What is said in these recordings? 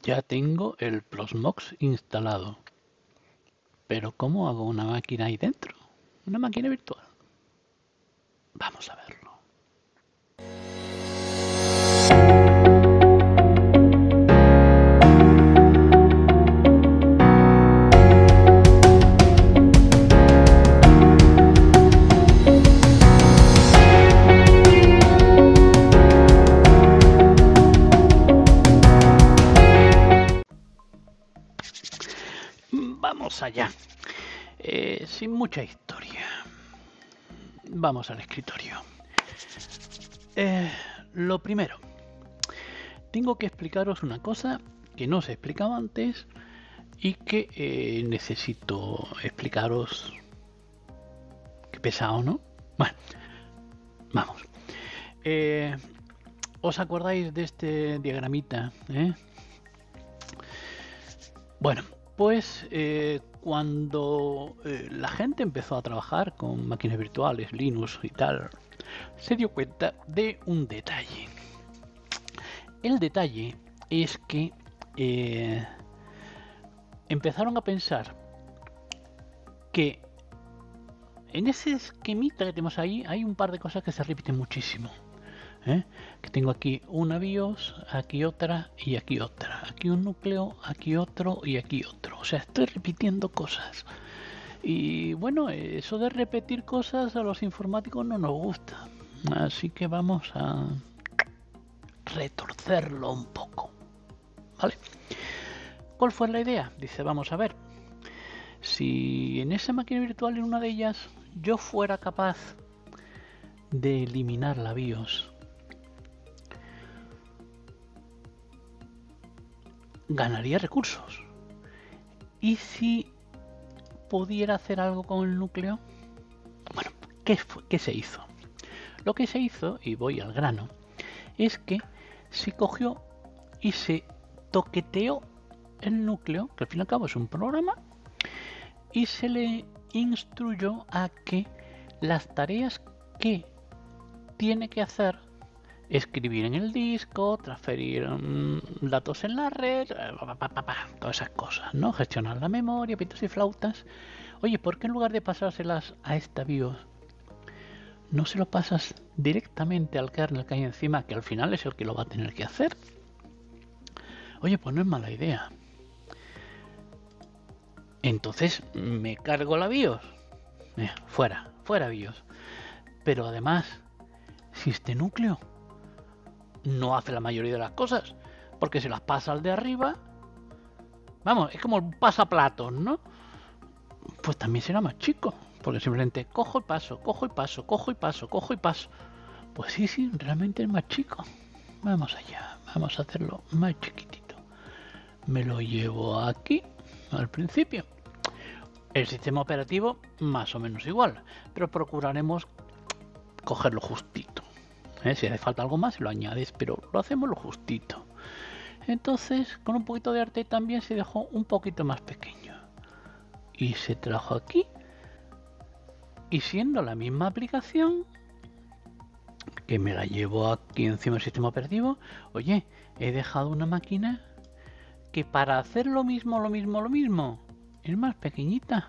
Ya tengo el Prosmox instalado. Pero ¿cómo hago una máquina ahí dentro? Una máquina virtual. Vamos a verlo. Vamos allá. Sin mucha historia. Vamos al escritorio. Lo primero. Tengo que explicaros una cosa que no os he explicado antes y que necesito explicaros. Qué pesado, ¿no? Bueno, vamos. ¿Os acordáis de este diagramita? Bueno, pues cuando la gente empezó a trabajar con máquinas virtuales, Linux y tal, se dio cuenta de un detalle. El detalle es que empezaron a pensar que en ese esquemita que tenemos ahí hay un par de cosas que se repiten muchísimo. Que tengo aquí una BIOS, aquí otra y aquí otra. Aquí un núcleo, aquí otro y aquí otro. O sea, estoy repitiendo cosas. Y bueno, eso de repetir cosas a los informáticos no nos gusta. Así que vamos a retorcerlo un poco. ¿Vale? ¿Cuál fue la idea? Dice, vamos a ver. Si en esa máquina virtual, en una de ellas, yo fuera capaz de eliminar la BIOS, ganaría recursos. ¿Y si pudiera hacer algo con el núcleo? Bueno, ¿qué se hizo? Lo que se hizo, y voy al grano, es que se cogió y se toqueteó el núcleo, que al fin y al cabo es un programa, y se le instruyó a que las tareas que tiene que hacer, escribir en el disco, transferir datos en la red, todas esas cosas, ¿no? Gestionar la memoria, pitos y flautas. Oye, ¿por qué en lugar de pasárselas a esta BIOS, no se lo pasas directamente al kernel que hay encima, que al final es el que lo va a tener que hacer? Oye, pues no es mala idea. Entonces me cargo la BIOS. Fuera BIOS. Pero además, si este núcleo no hace la mayoría de las cosas, porque se las pasa al de arriba, vamos, es como un pasaplatos, ¿no? Pues también será más chico, porque simplemente cojo y paso, cojo y paso, cojo y paso, cojo y paso. Pues sí, realmente es más chico. Vamos allá, vamos a hacerlo más chiquitito. Me lo llevo aquí, al principio. El sistema operativo más o menos igual, pero procuraremos cogerlo justito. Si hace falta algo más, lo añades, pero lo hacemos lo justito. Entonces, con un poquito de arte también se dejó un poquito más pequeño. Y se trajo aquí. Y siendo la misma aplicación, que me la llevo aquí encima del sistema operativo, oye, he dejado una máquina que para hacer lo mismo, es más pequeñita.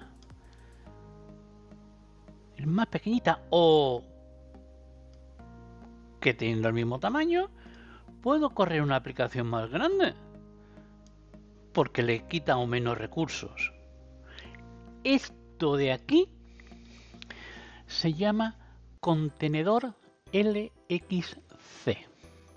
Es más pequeñita. O que teniendo el mismo tamaño, puedo correr una aplicación más grande, porque le quita o menos recursos. Esto de aquí se llama contenedor LXC.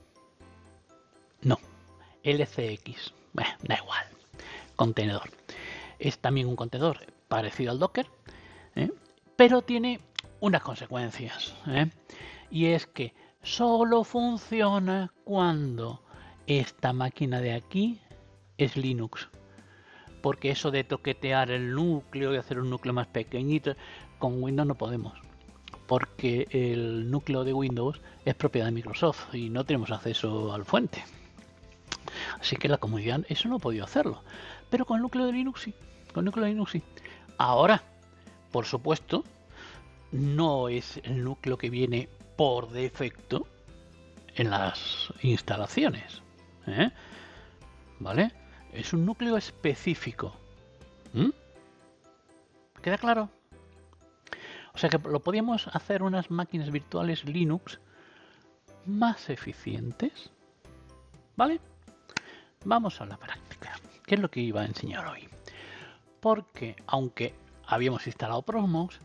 No, LCX. Bueno, da igual. Contenedor. Es también un contenedor parecido al Docker, pero tiene unas consecuencias. Y es que solo funciona cuando esta máquina de aquí es Linux. Porque eso de toquetear el núcleo y hacer un núcleo más pequeñito, con Windows no podemos. Porque el núcleo de Windows es propiedad de Microsoft y no tenemos acceso al fuente. Así que la comunidad eso no ha podido hacerlo. Pero con el núcleo de Linux sí. Con el núcleo de Linux sí. Ahora, por supuesto, no es el núcleo que viene por defecto en las instalaciones. ¿Vale? Es un núcleo específico. ¿Mm? ¿Queda claro? O sea que lo podíamos hacer unas máquinas virtuales Linux más eficientes. ¿Vale? Vamos a la práctica. ¿Qué es lo que iba a enseñar hoy? Porque aunque habíamos instalado Proxmox,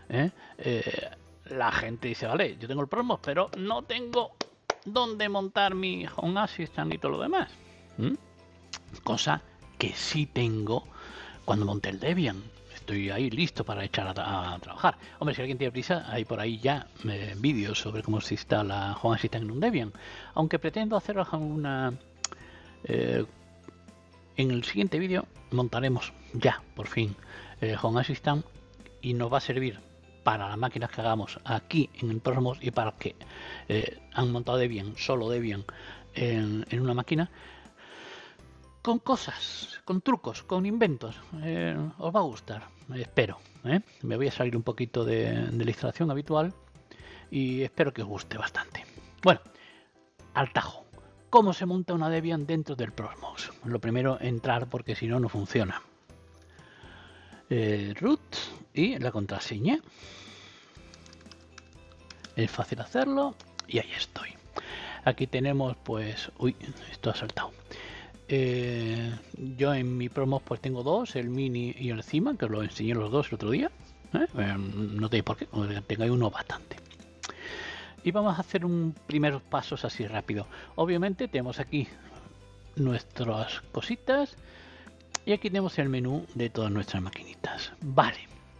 la gente dice, vale, yo tengo el Proxmox, pero no tengo dónde montar mi Home Assistant y todo lo demás. Cosa que sí tengo cuando monté el Debian. Estoy ahí listo para echar a trabajar. Hombre, si alguien tiene prisa, hay por ahí ya vídeos sobre cómo se instala Home Assistant en un Debian. Aunque pretendo hacer una... en el siguiente vídeo montaremos ya, por fin, Home Assistant y nos va a servir para las máquinas que hagamos aquí en el Proxmox y para los que han montado Debian, solo Debian, en una máquina, con cosas, con trucos, con inventos. Os va a gustar, espero. Me voy a salir un poquito de la instalación habitual y espero que os guste bastante. Bueno, al tajo. ¿Cómo se monta una Debian dentro del Proxmox? Lo primero, entrar, porque si no, no funciona. Root y la contraseña. Es fácil hacerlo y ahí estoy. Aquí tenemos, pues... Uy, esto ha saltado. Yo en mi Proxmox pues tengo dos, el Mini y el Cima, que os lo enseñé los dos el otro día. No tenéis por qué, tengáis uno bastante. Y vamos a hacer un primeros pasos así rápido. Obviamente tenemos aquí nuestras cositas y aquí tenemos el menú de todas nuestras maquinitas. Vale.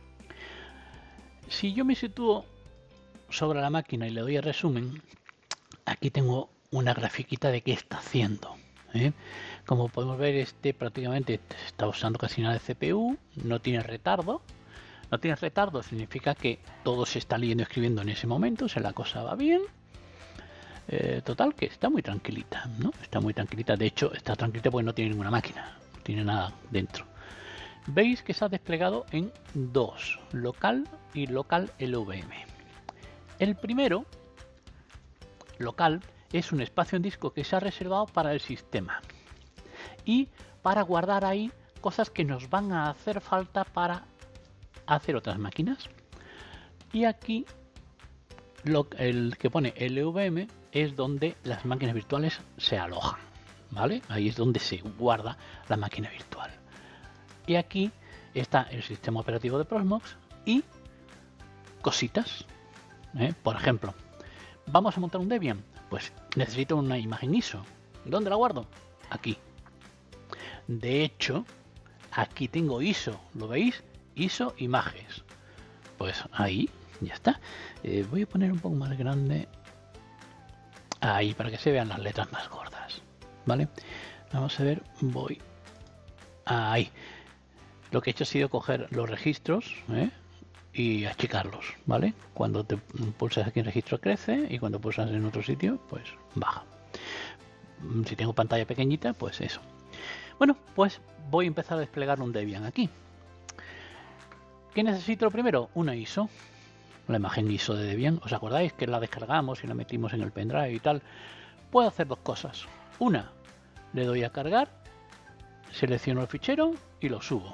Si yo me sitúo sobre la máquina y le doy a resumen, aquí tengo una grafiquita de qué está haciendo. Como podemos ver, prácticamente está usando casi nada de CPU, no tiene retardo. No tiene retardo, significa que todo se está leyendo y escribiendo en ese momento, o sea, la cosa va bien. Total, que está muy tranquilita, ¿no? Está muy tranquilita, de hecho, está tranquilita porque no tiene ninguna máquina, no tiene nada dentro. Veis que se ha desplegado en dos, local y local LVM. El primero, local, es un espacio en disco que se ha reservado para el sistema y para guardar ahí cosas que nos van a hacer falta para hacer otras máquinas. Y aquí el que pone LVM es donde las máquinas virtuales se alojan, ¿vale? Ahí es donde se guarda la máquina virtual. Y aquí está el sistema operativo de Proxmox y cositas. Por ejemplo, vamos a montar un Debian, pues necesito una imagen ISO. ¿Dónde la guardo? Aquí. De hecho, aquí tengo ISO, ¿lo veis? ISO imágenes. Pues ahí, ya está. Voy a poner un poco más grande. Ahí, para que se vean las letras más gordas. ¿Vale? Vamos a ver, voy. Ahí. Lo que he hecho ha sido coger los registros y achicarlos, ¿vale? Cuando te pulsas aquí en registro crece y cuando pulsas en otro sitio, pues baja. Si tengo pantalla pequeñita, pues eso. Bueno, pues voy a empezar a desplegar un Debian aquí. ¿Qué necesito primero? Una ISO, la imagen ISO de Debian. ¿Os acordáis que la descargamos y la metimos en el pendrive y tal? Puedo hacer dos cosas. Una, le doy a cargar, selecciono el fichero y lo subo.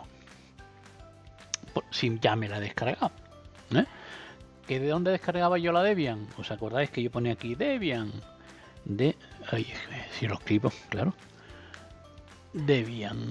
Si ya me la he descargado. ¿Que de dónde descargaba yo la Debian? ¿Os acordáis que yo ponía aquí Debian? Si lo escribo, claro. Debian.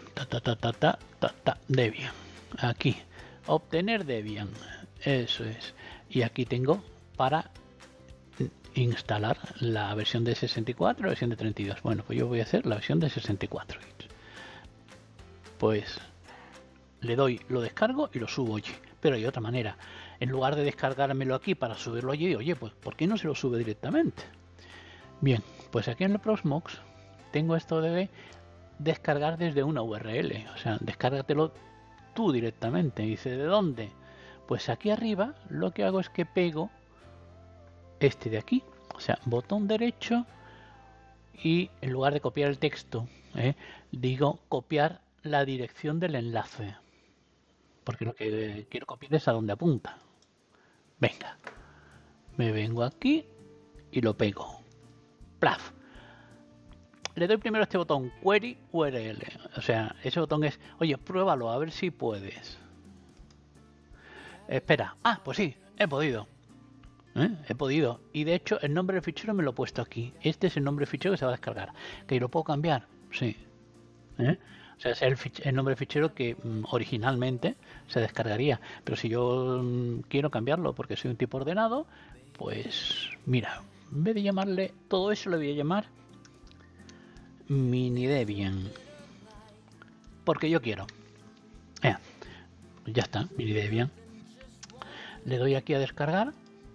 Debian. Aquí. Obtener Debian, eso es. Y aquí tengo para instalar la versión de 64 y la versión de 32. Bueno, pues yo voy a hacer la versión de 64 bits. Pues le doy, lo descargo y lo subo allí. Pero hay otra manera. En lugar de descargármelo aquí para subirlo allí, oye, pues ¿por qué no se lo sube directamente? Bien, pues aquí en el Proxmox tengo esto de descargar desde una URL. O sea, descárgatelo tú directamente. Dice, ¿de dónde? Pues aquí arriba lo que hago es que pego este de aquí, o sea, botón derecho y en lugar de copiar el texto, digo copiar la dirección del enlace, porque lo que quiero copiar es a donde apunta. Venga, me vengo aquí y lo pego. Plaf. le doy primero a este botón Query URL. O sea, ese botón es, oye, pruébalo a ver si puedes. Espera. Ah, pues sí, he podido. He podido. Y de hecho, el nombre del fichero me lo he puesto aquí. Este es el nombre del fichero que se va a descargar. ¿Que lo puedo cambiar? Sí. O sea, es el nombre del fichero que originalmente se descargaría. Pero si yo quiero cambiarlo porque soy un tipo ordenado, pues mira, en vez de llamarle todo eso, le voy a llamar mini Debian. Porque yo quiero. Ya está, mini Debian. Le doy aquí a descargar.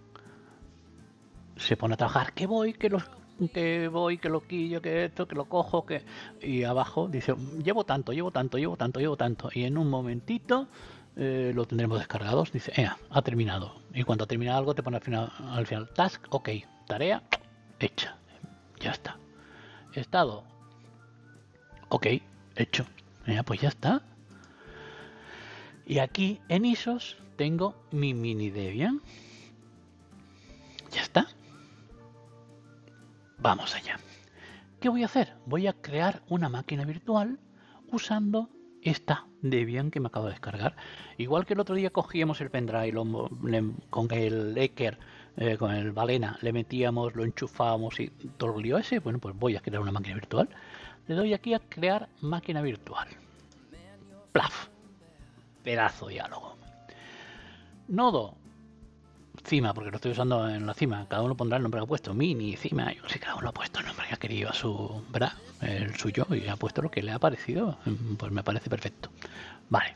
Se pone a trabajar. Que voy, que lo quillo, que esto, que lo cojo, que... Y abajo dice, llevo tanto. Y en un momentito lo tendremos descargados. Dice, ha terminado. Y cuando ha terminado algo te pone al final task, ok, tarea hecha. Ya está. Estado, ok, hecho. Pues ya está. Y aquí en ISOs tengo mi mini Debian. Ya está. Vamos allá. ¿Qué voy a hacer? Voy a crear una máquina virtual usando esta Debian que me acabo de descargar. Igual que el otro día cogíamos el pendrive con el Ecker, con el Balena, le metíamos, lo enchufábamos y todo el lío ese. Bueno, pues voy a crear una máquina virtual. Le doy aquí a crear máquina virtual. Plaf. Pedazo de diálogo. Nodo. Cima, porque lo estoy usando en la cima. Cada uno pondrá el nombre que ha puesto. Mini, cima. Yo sé, cada uno ha puesto el nombre que ha querido a su, ¿verdad? El suyo, y ha puesto lo que le ha parecido. Pues me parece perfecto. Vale.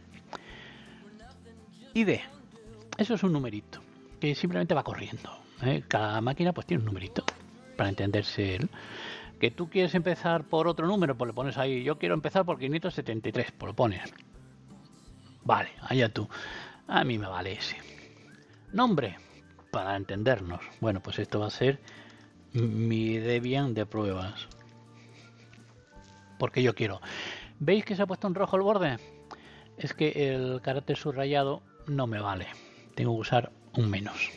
ID. Eso es un numerito que simplemente va corriendo. Cada máquina pues tiene un numerito para entenderse él. Que tú quieres empezar por otro número, pues le pones ahí. Yo quiero empezar por 573, pues lo pones. Vale, allá tú. A mí me vale ese. Nombre. Para entendernos. Bueno, pues esto va a ser mi Debian de pruebas. Porque yo quiero. ¿Veis que se ha puesto en rojo el borde? Es que el carácter subrayado no me vale. Tengo que usar un menos.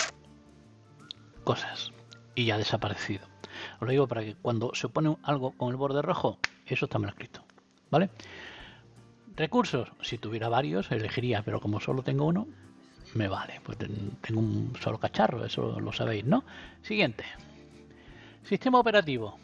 Cosas. Y ya ha desaparecido. Os lo digo para que cuando se pone algo con el borde rojo, eso está mal escrito. ¿Vale? Recursos. Si tuviera varios, elegiría, pero como solo tengo uno, me vale, pues tengo un solo cacharro, eso lo sabéis, ¿no? Siguiente. Sistema operativo.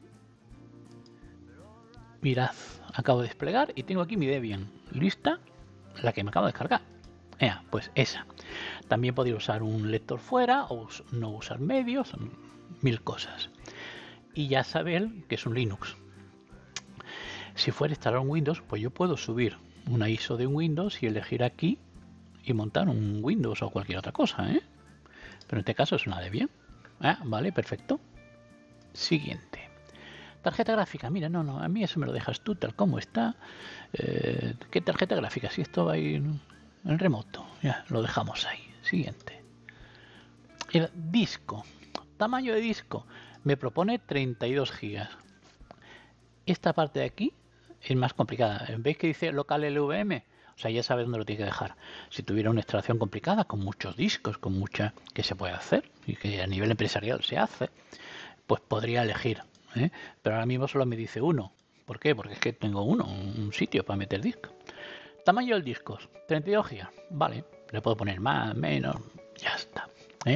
Mirad, acabo de desplegar y tengo aquí mi Debian lista, la que me acabo de descargar. Pues esa. También podría usar un lector fuera o no usar medios, mil cosas. Y ya sabéis que es un Linux. Si fuera instalar un Windows, pues yo puedo subir una ISO de un Windows y elegir aquí y montar un Windows o cualquier otra cosa, pero en este caso es una Debian. Vale, perfecto. Siguiente. Tarjeta gráfica. Mira, no, a mí eso me lo dejas tú tal como está. ¿Qué tarjeta gráfica? Si esto va a ir en remoto. Ya, lo dejamos ahí. Siguiente. El disco. Tamaño de disco. Me propone 32 gigas. Esta parte de aquí es más complicada. ¿Veis que dice local LVM? O sea, ya sabes dónde lo tiene que dejar. Si tuviera una instalación complicada, con muchos discos, con mucha que se puede hacer, y que a nivel empresarial se hace, pues podría elegir. Pero ahora mismo solo me dice uno. ¿Por qué? Porque es que tengo un sitio para meter disco. Tamaño del disco, 32 GB. Vale, le puedo poner más, menos, ya está.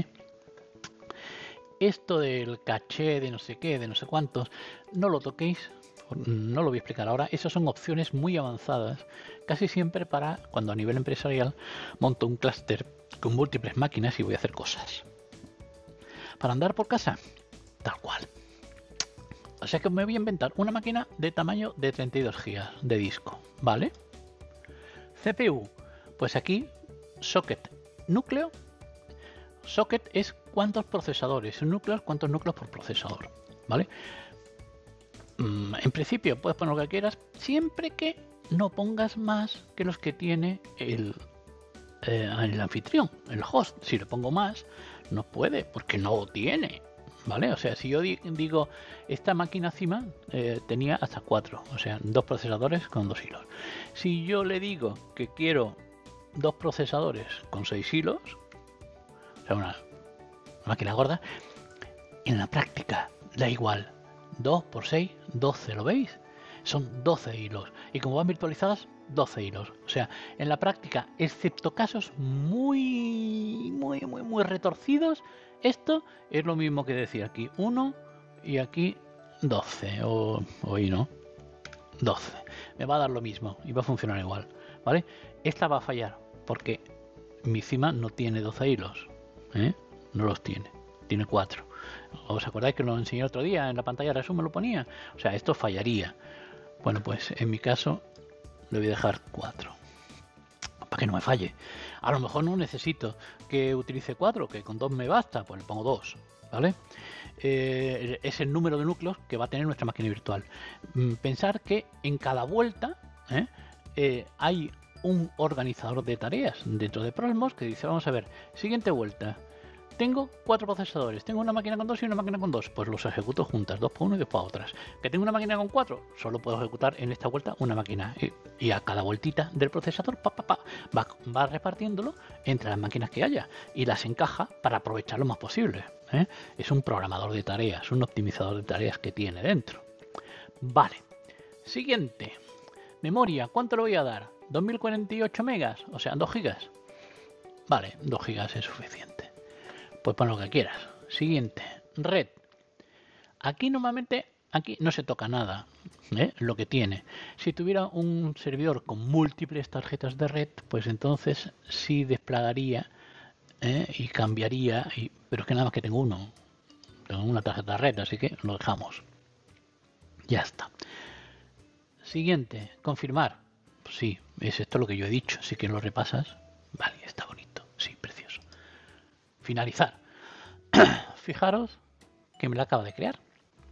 Esto del caché de no sé qué, de no sé cuántos, no lo toquéis. No lo voy a explicar ahora. Esas son opciones muy avanzadas, casi siempre para cuando a nivel empresarial monto un clúster con múltiples máquinas y voy a hacer cosas. Para andar por casa, tal cual. O sea que me voy a inventar una máquina de tamaño de 32 GB de disco, ¿vale? CPU, pues aquí socket núcleo. Socket es cuántos procesadores, núcleo es cuántos núcleos por procesador, ¿vale? En principio puedes poner lo que quieras, siempre que no pongas más que los que tiene el anfitrión, el host. Si le pongo más, no puede, porque no tiene, ¿vale? O sea, si yo digo, esta máquina encima tenía hasta 4, o sea, 2 procesadores con 2 hilos. Si yo le digo que quiero 2 procesadores con 6 hilos, o sea, una máquina gorda, en la práctica da igual. 2 por 6, 12, ¿lo veis? Son 12 hilos. Y como van virtualizadas, 12 hilos. O sea, en la práctica, excepto casos muy retorcidos, esto es lo mismo que decir aquí 1 y aquí 12. O ahí no, 12. Me va a dar lo mismo y va a funcionar igual, ¿vale? Esta va a fallar porque mi cima no tiene 12 hilos, ¿eh? No los tiene, tiene 4. ¿Os acordáis que lo enseñé otro día en la pantalla de resumen? Lo ponía. O sea, esto fallaría. Bueno, pues en mi caso le voy a dejar 4 para que no me falle. A lo mejor no necesito que utilice 4, que con 2 me basta, pues le pongo 2, ¿vale? Es el número de núcleos que va a tener nuestra máquina virtual. Pensar que en cada vuelta hay un organizador de tareas dentro de Prolmos que dice, vamos a ver, siguiente vuelta. Tengo 4 procesadores, tengo una máquina con 2 y una máquina con 2, pues los ejecuto juntas, 2 para uno y 2 para otras. Que tengo una máquina con 4, solo puedo ejecutar en esta vuelta una máquina. Y a cada vueltita del procesador va repartiéndolo entre las máquinas que haya y las encaja para aprovechar lo más posible. Es un programador de tareas, un optimizador de tareas que tiene dentro. Vale, siguiente. Memoria, ¿cuánto le voy a dar? 2048 megas, o sea, 2 gigas. Vale, 2 gigas es suficiente. Pues pon lo que quieras. Siguiente, red. Aquí normalmente, aquí no se toca nada, lo que tiene. Si tuviera un servidor con múltiples tarjetas de red, pues entonces sí desplegaría y cambiaría, pero es que nada más que tengo uno. Tengo una tarjeta de red, así que lo dejamos. Ya está. Siguiente, confirmar. Pues sí, es esto lo que yo he dicho. Si que lo repasas, vale, está bonito. Sí, precioso. Finalizar. Fijaros que me la acaba de crear.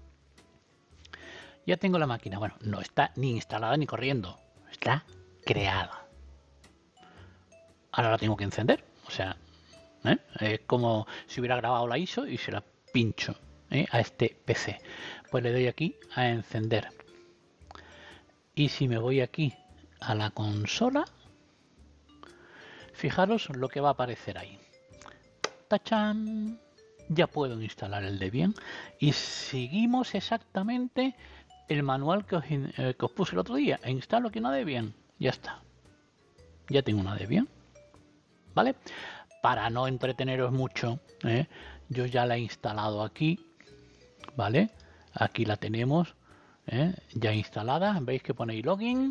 Ya tengo la máquina. Bueno, no está ni instalada ni corriendo. Está creada. Ahora la tengo que encender. O sea, es como si hubiera grabado la ISO y se la pincho a este PC. Pues le doy aquí a encender. Y si me voy aquí a la consola, fijaros lo que va a aparecer ahí. ¡Tachán! Ya puedo instalar el Debian y seguimos exactamente el manual que os puse el otro día. Instalo aquí una Debian. Ya está. Ya tengo una Debian. ¿Vale? Para no entreteneros mucho, yo ya la he instalado aquí. ¿Vale? Aquí la tenemos ya instalada. Veis que pone login.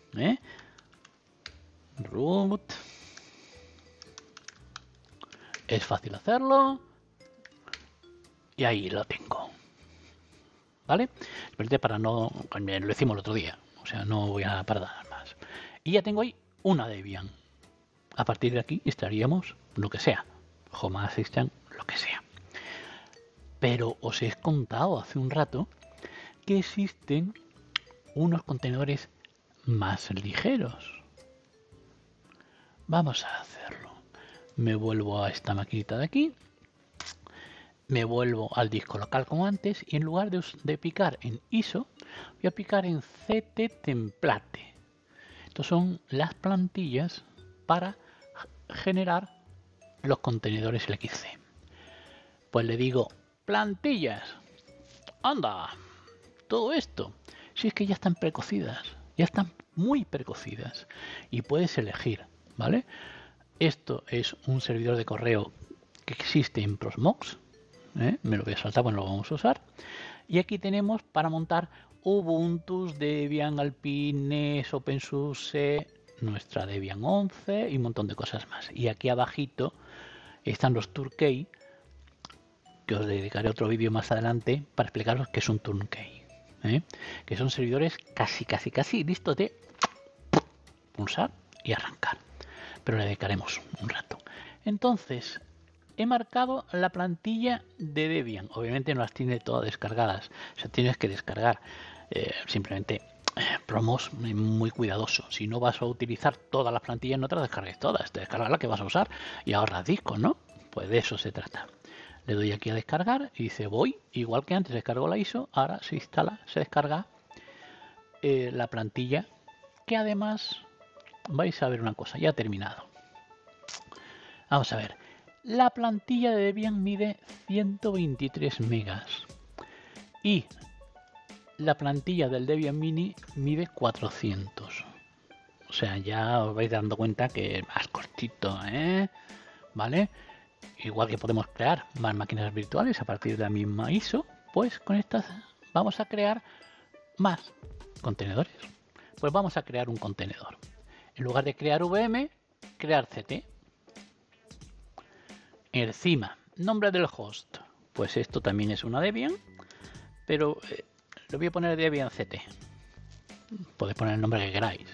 Root. Es fácil hacerlo. Y ahí lo tengo. ¿Vale? Para no... Lo hicimos el otro día. O sea, no voy a parar más. Y ya tengo ahí una Debian. A partir de aquí estaríamos lo que sea. Home Assistant, lo que sea. Pero os he contado hace un rato que existen unos contenedores más ligeros. Vamos a hacerlo. Me vuelvo a esta maquinita de aquí. Me vuelvo al disco local como antes y en lugar de picar en ISO, voy a picar en cttemplate. Estas son las plantillas para generar los contenedores LXC. Pues le digo, plantillas, anda, todo esto. Si es que ya están precocidas, ya están muy precocidas y puedes elegir, ¿vale? Esto es un servidor de correo que existe en Prosmox. Me lo voy a saltar, bueno, lo vamos a usar. Y aquí tenemos para montar Ubuntu, Debian, Alpine, OpenSUSE, nuestra Debian 11 y un montón de cosas más. Y aquí abajito están los Turnkey, que os dedicaré otro vídeo más adelante para explicaros qué es un Turnkey. Que son servidores casi listos de pulsar y arrancar. Pero le dedicaremos un rato. Entonces, he marcado la plantilla de Debian. Obviamente no las tiene todas descargadas. O sea, tienes que descargar simplemente promos muy cuidadoso. Si no vas a utilizar todas las plantillas, no te las descargues todas. Te descargas la que vas a usar y ahorras discos, ¿no? Pues de eso se trata. Le doy aquí a descargar y dice voy. Igual que antes descargo la ISO, ahora se instala, se descarga la plantilla. Que además vais a ver una cosa, ya ha terminado. Vamos a ver. La plantilla de Debian mide 123 megas y la plantilla del Debian Mini mide 400. O sea, ya os vais dando cuenta que es más cortito, ¿eh? ¿Vale? Igual que podemos crear más máquinas virtuales a partir de la misma ISO, pues con estas vamos a crear más contenedores. Pues vamos a crear un contenedor. En lugar de crear VM, crear CT. Encima, nombre del host. Pues esto también es una Debian, pero le voy a poner Debian CT. Podéis poner el nombre que queráis,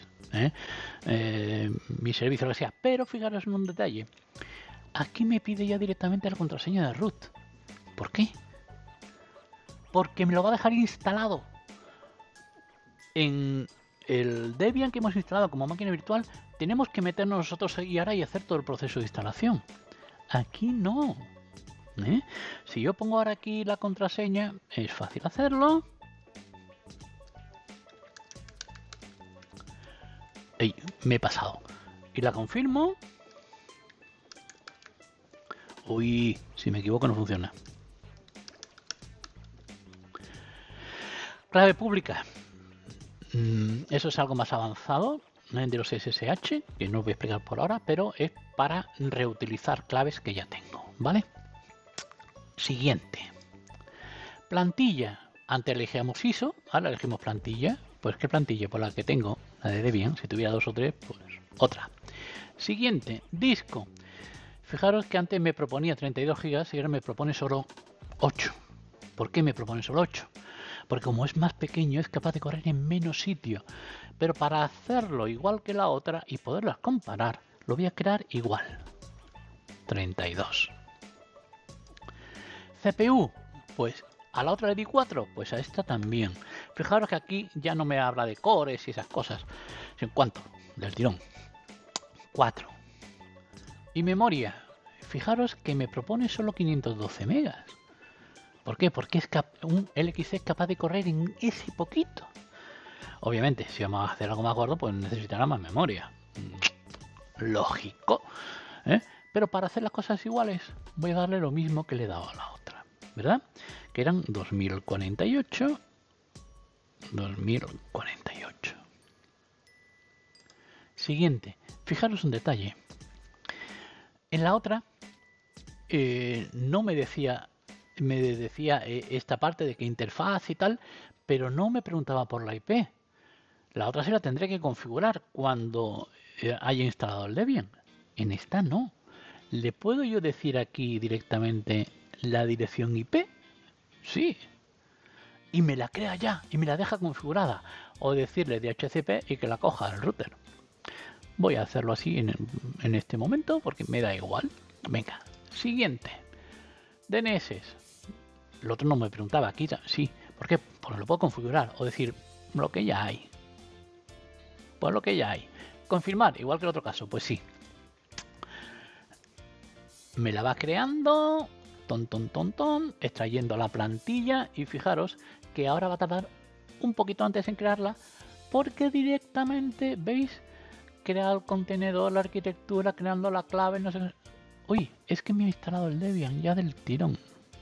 mi servicio, lo que sea. Pero fijaros en un detalle. Aquí me pide ya directamente la contraseña de root. ¿Por qué? Porque me lo va a dejar instalado en el Debian que hemos instalado como máquina virtual. Tenemos que meternos nosotros y ahora y hacer todo el proceso de instalación. Aquí no. Si yo pongo ahora aquí la contraseña, es fácil hacerlo. ¡Ey! Me he pasado. Y la confirmo. Uy, si me equivoco no funciona. Clave pública. Eso es algo más avanzado de los SSH, que no os voy a explicar por ahora, pero es para reutilizar claves que ya tengo, ¿vale? Siguiente. Plantilla. Antes elegíamos ISO, ahora elegimos plantilla. Pues ¿qué plantilla? Pues la que tengo, la de Debian. Si tuviera 2 o 3, pues otra. Siguiente. Disco. Fijaros que antes me proponía 32 GB y ahora me propone solo 8. ¿Por qué me propone solo 8? Porque como es más pequeño es capaz de correr en menos sitio. Pero para hacerlo igual que la otra y poderlas comparar, lo voy a crear igual. 32. CPU, pues a la otra le di 4, pues a esta también. Fijaros que aquí ya no me habla de cores y esas cosas. ¿En cuánto? Del tirón. 4. Y memoria, fijaros que me propone solo 512 megas. ¿Por qué? Porque es un LXC es capaz de correr en ese poquito. Obviamente, si vamos a hacer algo más gordo, pues necesitará más memoria. Lógico. Pero para hacer las cosas iguales, voy a darle lo mismo que le he dado a la otra, ¿verdad? Que eran 2048. 2048. Siguiente. Fijaros un detalle. En la otra no me decía esta parte de que interfaz y tal, pero no me preguntaba por la IP. La otra sí la tendré que configurar cuando haya instalado el Debian. En esta no. ¿Le puedo yo decir aquí directamente la dirección IP? Sí. Y me la crea ya y me la deja configurada. O decirle DHCP y que la coja del router. Voy a hacerlo así en este momento porque me da igual. Venga, siguiente. DNS. El otro no me preguntaba, aquí sí. ¿Por qué? Porque lo puedo configurar o decir lo que ya hay. Pues lo que ya hay. Confirmar, igual que el otro caso, pues sí. Me la va creando, extrayendo la plantilla y fijaros que ahora va a tardar un poquito antes en crearla porque directamente, ¿veis? Crea el contenedor, la arquitectura, creando la clave, no sé. Uy, es que me he instalado el Debian ya del tirón.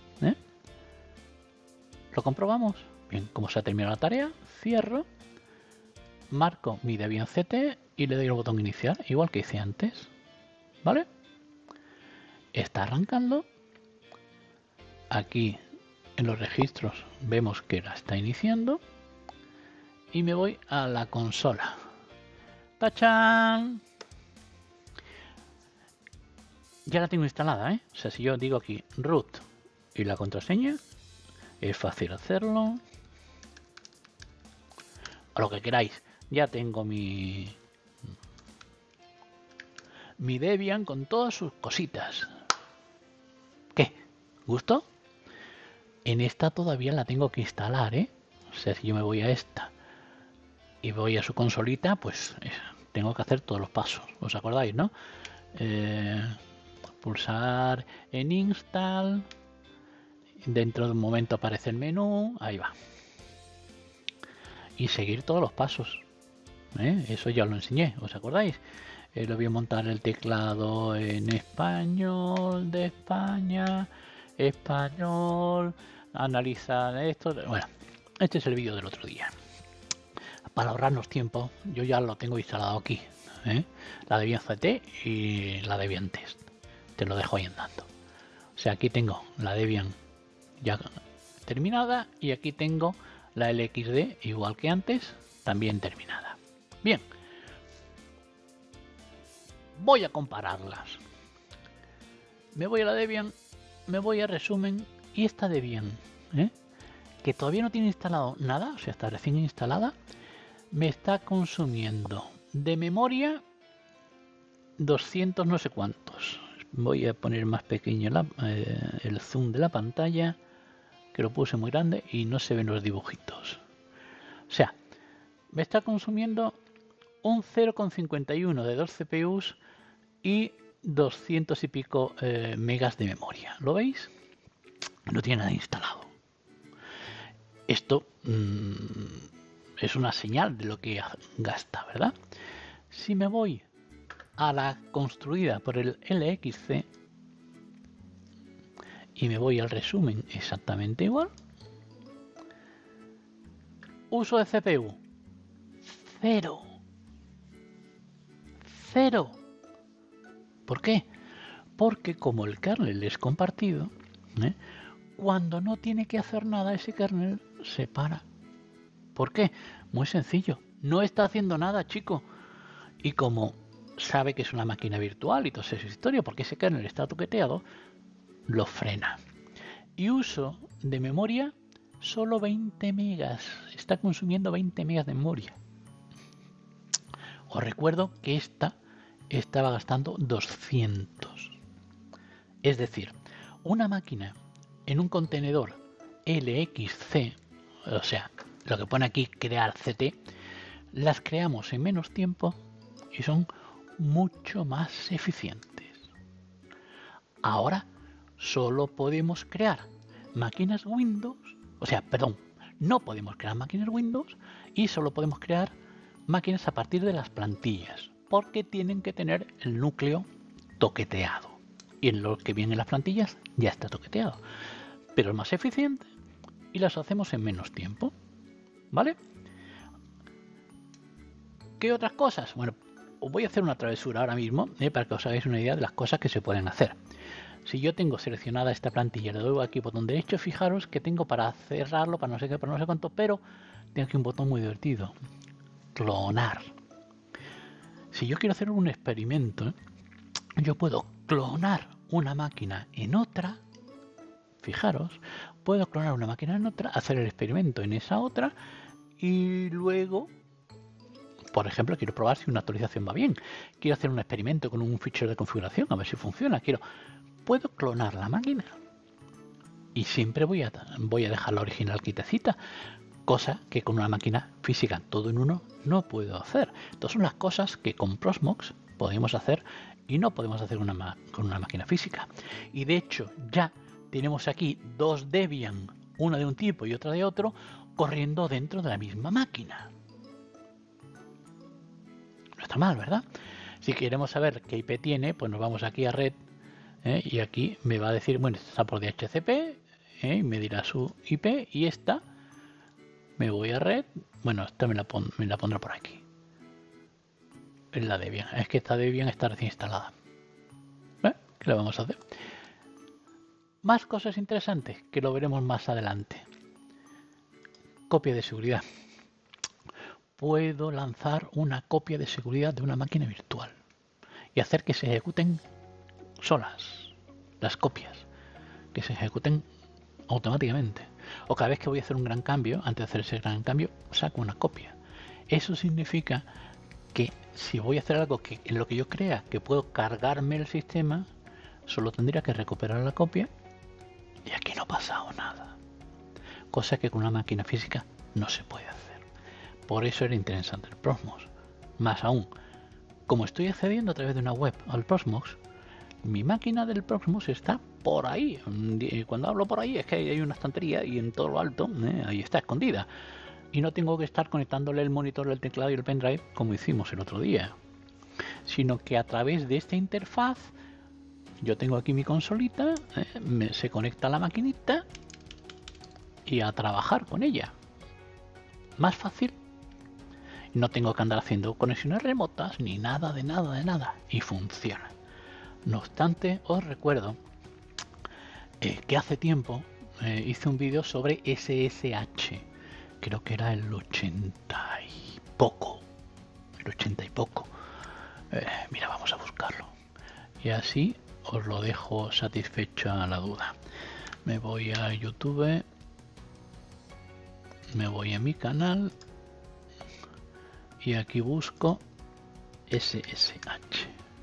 ¿Lo comprobamos? Bien, como se ha terminado la tarea, cierro, marco mi Debian CT y le doy el botón iniciar, igual que hice antes. ¿Vale? Está arrancando. Aquí en los registros vemos que la está iniciando. Y me voy a la consola. ¡Tachán! Ya la tengo instalada, O sea, si yo digo aquí root y la contraseña, es fácil hacerlo. O lo que queráis. Ya tengo mi Debian con todas sus cositas. ¿Qué? ¿Gusto? En esta todavía la tengo que instalar, O sea, si yo me voy a esta y voy a su consolita, pues tengo que hacer todos los pasos. ¿Os acordáis, no? Pulsar en install. Dentro de un momento aparece el menú. Ahí va. Y seguir todos los pasos. Eso ya lo enseñé, ¿os acordáis? Lo voy a montar el teclado en español de España, español, analizar esto, bueno, este es el vídeo del otro día. Para ahorrarnos tiempo, yo ya lo tengo instalado aquí, ¿eh? La Debian CT y la Debian Test. Te lo dejo ahí andando. O sea, aquí tengo la Debian ya terminada y aquí tengo la LXD igual que antes, también terminada. Bien, voy a compararlas. Me voy a la Debian, me voy a resumen y esta Debian, que todavía no tiene instalado nada, o sea, está recién instalada, me está consumiendo de memoria 200 no sé cuántos. Voy a poner más pequeño el zoom de la pantalla, que lo puse muy grande y no se ven los dibujitos. O sea, me está consumiendo un 0,51 de 2 CPUs y 200 y pico megas de memoria. ¿Lo veis? No tiene nada instalado. Esto es una señal de lo que gasta, ¿verdad? Si me voy a la construida por el LXC y me voy al resumen exactamente igual, uso de CPU cero. ¿Por qué? Porque como el kernel es compartido, cuando no tiene que hacer nada ese kernel se para. ¿Por qué? Muy sencillo, no está haciendo nada, chico. Y como sabe que es una máquina virtual y toda esa historia, porque ese kernel está toqueteado, lo frena. Y uso de memoria solo 20 megas. Está consumiendo 20 megas de memoria. Os recuerdo que esta estaba gastando 200. Es decir, una máquina en un contenedor LXC, o sea, lo que pone aquí crear CT, las creamos en menos tiempo y son mucho más eficientes. Ahora solo podemos crear máquinas Windows, o sea, perdón, no podemos crear máquinas Windows y solo podemos crear máquinas a partir de las plantillas, porque tienen que tener el núcleo toqueteado. Y en lo que viene en las plantillas ya está toqueteado. Pero es más eficiente y las hacemos en menos tiempo. ¿Vale? ¿Qué otras cosas? Bueno, os voy a hacer una travesura ahora mismo para que os hagáis una idea de las cosas que se pueden hacer. Si yo tengo seleccionada esta plantilla, le doy aquí botón derecho, fijaros que tengo para cerrarlo, para no sé qué, para no sé cuánto, pero tengo aquí un botón muy divertido. Clonar. Si yo quiero hacer un experimento, yo puedo clonar una máquina en otra. Fijaros, puedo clonar una máquina en otra, hacer el experimento en esa otra y luego, por ejemplo, quiero probar si una actualización va bien. Quiero hacer un experimento con un fichero de configuración, a ver si funciona. Puedo clonar la máquina y siempre voy a dejar la original quietecita, cosa que con una máquina física todo en uno no puedo hacer. Entonces son las cosas que con Proxmox podemos hacer y no podemos hacer con una máquina física. Y de hecho ya tenemos aquí dos Debian, una de un tipo y otra de otro, corriendo dentro de la misma máquina. No está mal, ¿verdad? Si queremos saber qué IP tiene, pues nos vamos aquí a red, y aquí me va a decir, bueno, esta está por DHCP, y me dirá su IP, y esta, me voy a red, bueno, esta me la pondrá por aquí. Es la Debian, es que esta Debian está recién instalada. ¿Qué le vamos a hacer? Más cosas interesantes que lo veremos más adelante. Copia de seguridad. Puedo lanzar una copia de seguridad de una máquina virtual y hacer que se ejecuten solas las copias, que se ejecuten automáticamente. O cada vez que voy a hacer un gran cambio, antes de hacer ese gran cambio, saco una copia. Eso significa que si voy a hacer algo que en lo que yo crea que puedo cargarme el sistema, solo tendría que recuperar la copia y aquí no ha pasado nada. Cosa que con una máquina física no se puede hacer. Por eso era interesante el Proxmox. Más aún, como estoy accediendo a través de una web al Proxmox, mi máquina del Proxmox está por ahí. Cuando hablo por ahí es que hay una estantería y en todo lo alto, ahí está escondida. Y no tengo que estar conectándole el monitor, el teclado y el pendrive como hicimos el otro día. Sino que a través de esta interfaz, yo tengo aquí mi consolita, se conecta a la maquinita y a trabajar con ella. más fácil. No tengo que andar haciendo conexiones remotas ni nada de nada. Y funciona. No obstante, os recuerdo que hace tiempo hice un vídeo sobre SSH. Creo que era el 80 y poco. Mira, vamos a buscarlo. Y así os lo dejo satisfecha la duda. Me voy a YouTube. Me voy a mi canal. Y aquí busco SSH.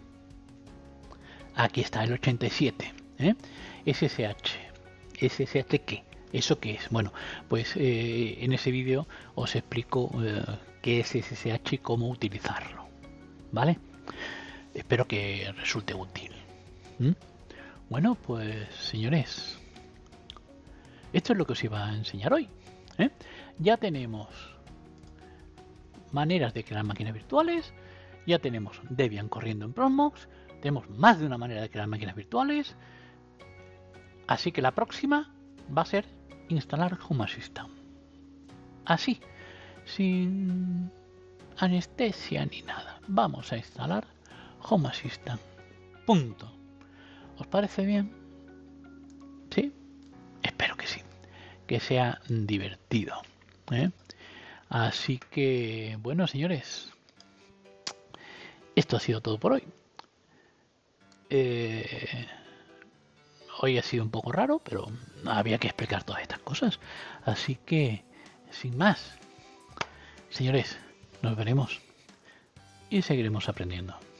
Aquí está el 87. SSH. ¿SSH qué? ¿Eso qué es? Bueno, pues en ese vídeo os explico qué es SSH y cómo utilizarlo. ¿Vale? Espero que resulte útil. Bueno, pues señores, esto es lo que os iba a enseñar hoy. Ya tenemos maneras de crear máquinas virtuales, ya tenemos Debian corriendo en Proxmox, tenemos más de una manera de crear máquinas virtuales, así que la próxima va a ser instalar Home Assistant. Así, sin anestesia ni nada, vamos a instalar Home Assistant. Punto. ¿Os parece bien? ¿Sí? Espero que sí. Que sea divertido. Así que, bueno, señores, esto ha sido todo por hoy. Hoy ha sido un poco raro, pero había que explicar todas estas cosas. Así que, sin más, señores, nos veremos y seguiremos aprendiendo.